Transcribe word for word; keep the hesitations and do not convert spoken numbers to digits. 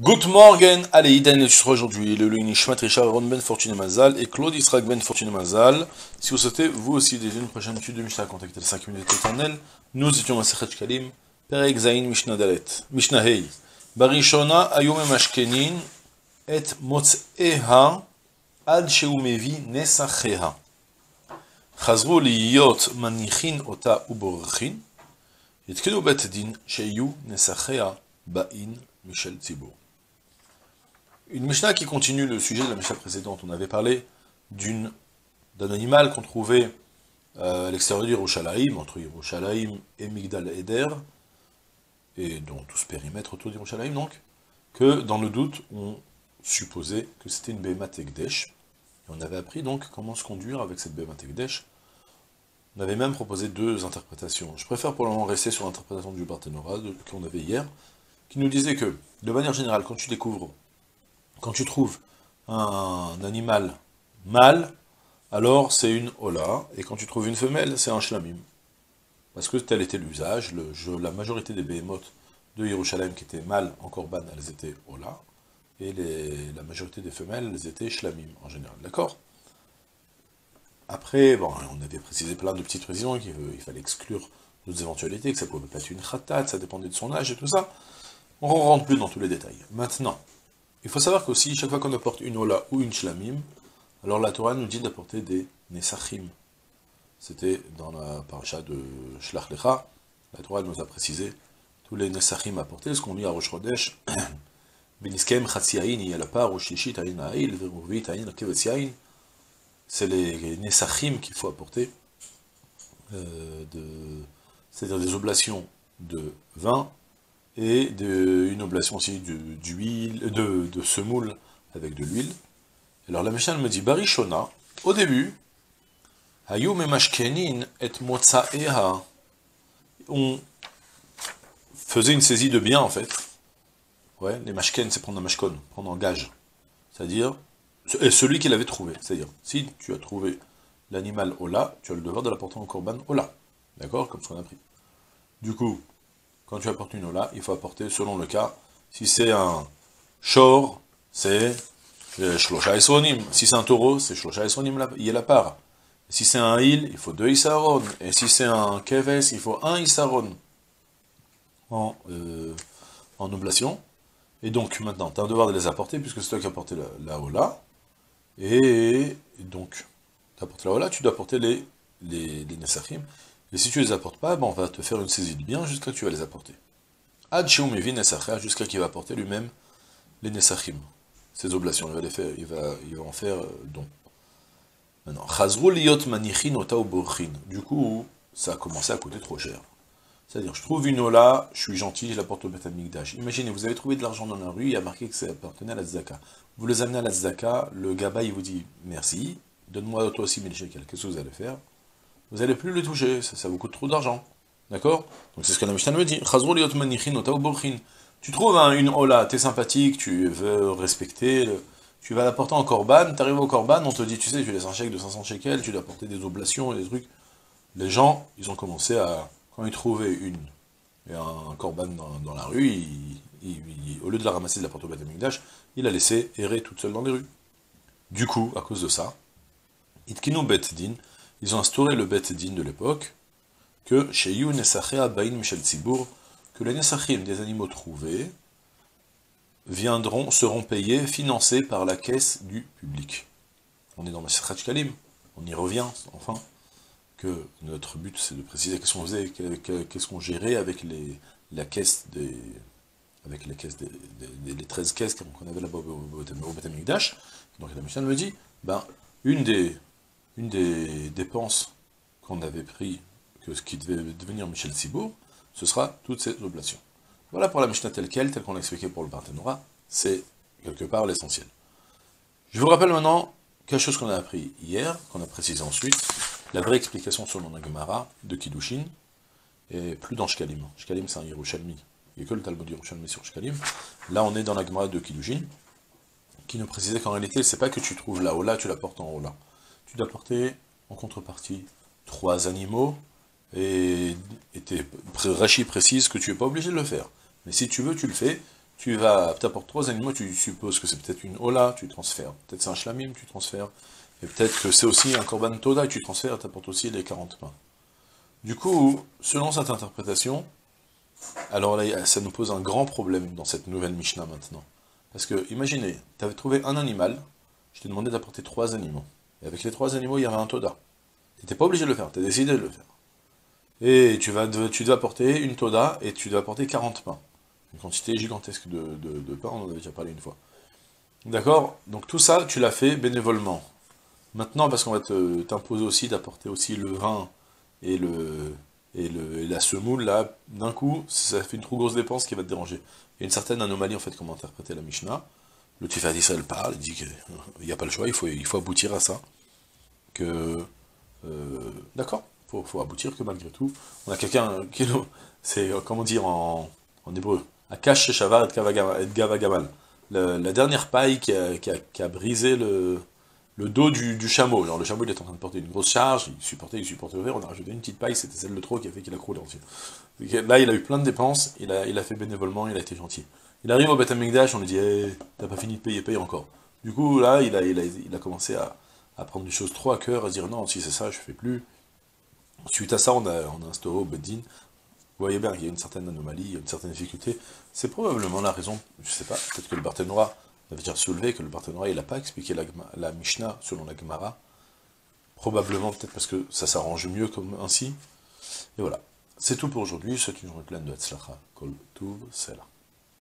Good morning, allez, Iden est aujourd'hui, le Nishmat Richard Ron Ben Fortuné Mazal et Claude Israq Ben Fortuné Mazal. Si vous souhaitez, vous aussi, déjà une prochaine étude de Mishnah, contactez les cinq minutes éternelles. Nous étions à Sechet Shkalim, Perek Zayin Mishnah Dalet, Mishnah Hei. Barishona Ayom Mashkenin et Motz'eha Ad Sheumevi Nesacheha. Chazru liyot manichin ota uborchin. Yitkenu bet din sheyu nesachea ba'in Michel Tzibur. Une Mishnah qui continue le sujet de la Mishnah précédente. On avait parlé d'une d'un animal qu'on trouvait euh, à l'extérieur d'Yerushalayim, entre Yerushalayim et Migdal Eder, et dans tout ce périmètre autour d'Yerushalayim, donc, que dans le doute, on supposait que c'était une Behemat Ekdesh. Et on avait appris donc comment se conduire avec cette Behemat Ekdesh. On avait même proposé deux interprétations. Je préfère pour le moment rester sur l'interprétation du Barthénora qu'on avait hier, qui nous disait que, de manière générale, quand tu découvres, quand tu trouves un animal mâle, alors c'est une Ola, et quand tu trouves une femelle, c'est un Shlamim. Parce que tel était l'usage, le, la majorité des Behemoth de Yerushalayim qui étaient mâles en Korban, elles étaient Ola, et les, la majorité des femelles, elles étaient Shlamim en général, d'accord? Après, bon, on avait précisé plein de petites précisions, qu'il il fallait exclure d'autres éventualités, que ça pouvait pas être une khatat, ça dépendait de son âge et tout ça. On ne rentre plus dans tous les détails. Maintenant, il faut savoir qu'aussi, chaque fois qu'on apporte une Ola ou une Shlamim, alors la Torah nous dit d'apporter des Nesachim. C'était dans la paracha de Shlach Lecha, la Torah nous a précisé tous les Nesachim apportés, ce qu'on lit à Rosh Chodesh, Beniskem Chatsi Ayin, Yalapar, Ushishit Ayin Aïl, Veruvit Ayin, Kevetz Yain, c'est les Nesachim qu'il faut apporter, euh, de, c'est-à-dire des oblations de vin, et de, une oblation aussi d'huile, de, de semoule avec de l'huile. Alors la Mishnah me dit, Barishona, au début, Hayou memashkenin et motza'eha, on faisait une saisie de biens en fait. Ouais, les mashken, c'est prendre un mashkon, prendre un gage. C'est-à-dire, et celui qui l'avait trouvé. C'est-à-dire, si tu as trouvé l'animal Ola, tu as le devoir de l'apporter en korban Ola. D'accord? Comme ce qu'on a pris. Du coup, quand tu apportes une Ola, il faut apporter, selon le cas, si c'est un shor, c'est shlosha esronim. Si c'est un taureau, c'est shlosha esronim, il y a la part. Si c'est un il, il faut deux isaron. Et si c'est un keves, il faut un isaron en, euh, en oblation. Et donc, maintenant, tu as un devoir de les apporter, puisque c'est toi qui as apporté la, la Ola. Et, et donc, tu apportes la Ola, tu dois apporter les, les, les Nesachim. Et si tu les apportes pas, ben on va te faire une saisie de biens jusqu'à ce que tu vas les apporter. Ad Sheumevi Nesachia, jusqu'à qu'il va apporter lui-même les Nesachim. Ces oblations, il va, les faire, il va, il va en faire euh, don. Maintenant, Chazru liyot manichin ota uborchin. Du coup, ça a commencé à coûter trop cher. C'est-à-dire, je trouve une Ola, je suis gentil, je la porte au Beth Amikdash. Imaginez, vous avez trouvé de l'argent dans la rue, il y a marqué que ça appartenait à la Tzedaka. Vous les amenez à la Tzedaka, le Gaba, il vous dit, merci, donne-moi toi aussi mille shekels. Qu'est-ce que vous allez faire? Vous n'allez plus le toucher, ça, ça vous coûte trop d'argent. D'accord? Donc c'est ce que la Mishnah me dit. Chazru liyot manichin ota uborchin. Tu trouves hein, une Ola, t'es sympathique, tu veux respecter, le... tu vas la porter en korban, t'arrives au korban, on te dit, tu sais, tu laisses un chèque de cinq cents shekels, tu dois porter des oblations et des trucs. Les gens, ils ont commencé à, quand ils trouvaient une, et un korban dans, dans la rue, ils, ils, ils, au lieu de la ramasser de la porte au Beth Amikdash, il la laissé errer toute seule dans les rues. Du coup, à cause de ça, Itkinu Bet Din, ils ont instauré le Bet Din de l'époque, que chez Yu Nesachea Bain Michel Tzibur, que les Nesachim des animaux trouvés viendront, seront payés, financés par la caisse du public. On est dans Masechet Shkalim, on y revient, enfin, que notre but c'est de préciser qu'est-ce qu'on faisait, qu'est-ce qu'on gérait avec les, la caisse des, avec les caisses des, des, des treize caisses qu'on avait là-bas au Beth Amikdash. Donc la Mishnah me dit, ben, une des, une des dépenses qu'on avait pris, que ce qui devait devenir Michel Tzibur, ce sera toutes ces oblations. Voilà pour la Mishnah telle quelle, telle qu'on l'a expliqué pour le Barthénora, c'est quelque part l'essentiel. Je vous rappelle maintenant quelque chose qu'on a appris hier, qu'on a précisé ensuite, la vraie explication selon la Gemara de Kiddushin, et plus dans Shkalim. Shkalim c'est un Yerushalmi, il n'y a que le Talmud Yerushalmi sur Shkalim. Là on est dans la Gemara de Kiddushin, qui nous précisait qu'en réalité, c'est pas que tu trouves la Ola, tu la portes en Ola. Tu dois porter en contrepartie trois animaux, et, et Rashi précise que tu n'es pas obligé de le faire. Mais si tu veux, tu le fais, tu vas, t'apportes trois animaux, tu supposes que c'est peut-être une Ola, tu transfères. Peut-être c'est un Shlamim, tu transfères. Et peut-être que c'est aussi un Korban Toda, et tu transfères, tu apportes aussi les quarante pains. Du coup, selon cette interprétation, alors là, ça nous pose un grand problème dans cette nouvelle Mishnah maintenant. Parce que, imaginez, tu avais trouvé un animal, je t'ai demandé d'apporter trois animaux. Et avec les trois animaux, il y avait un Toda. Tu n'étais pas obligé de le faire, tu as décidé de le faire. Et tu vas, tu dois apporter une Toda, et tu dois apporter quarante pains. Une quantité gigantesque de, de, de pain, on en avait déjà parlé une fois. D'accord? Donc tout ça, tu l'as fait bénévolement. Maintenant, parce qu'on va te- t'imposer aussi d'apporter aussi le vin et, le, et, le, et la semoule, là, d'un coup, ça fait une trop grosse dépense qui va te déranger. Il y a une certaine anomalie, en fait, comment interpréter la Mishnah. Le Tiferet Israël parle, il dit qu'il n'y a pas le choix, il faut, il faut aboutir à ça. Que, euh, d'accord, il faut, faut aboutir que malgré tout, on a quelqu'un qui nous, c'est, euh, comment dire en, en hébreu, Akash Shavar et Gavagamal. La, la dernière paille qui a, qui a, qui a brisé le, le dos du, du chameau. Alors le chameau il est en train de porter une grosse charge, il supportait, il supportait le verre, on a rajouté une petite paille, c'était celle de trop qui a fait qu'il a croulé ensuite. Là il a eu plein de dépenses, il a, il a fait bénévolement, il a été gentil. Il arrive au Beth Amikdash, on lui dit hey, t'as pas fini de payer, paye encore. Du coup là il a, il a, il a commencé à, à prendre des choses trop à cœur, à se dire non si c'est ça je fais plus. Suite à ça on a, on a instauré au Beddin. Vous voyez bien qu'il y a une certaine anomalie, il y a une certaine difficulté. C'est probablement la raison, je sais pas, peut-être que le Barthénora avait déjà soulevé que le Barthénora il n'a pas expliqué la, la Mishnah selon la Gemara. Probablement peut-être parce que ça s'arrange mieux comme ainsi. Et voilà. C'est tout pour aujourd'hui, c'est une journée pleine de Hatzlacha. Kol Tuv, Selah.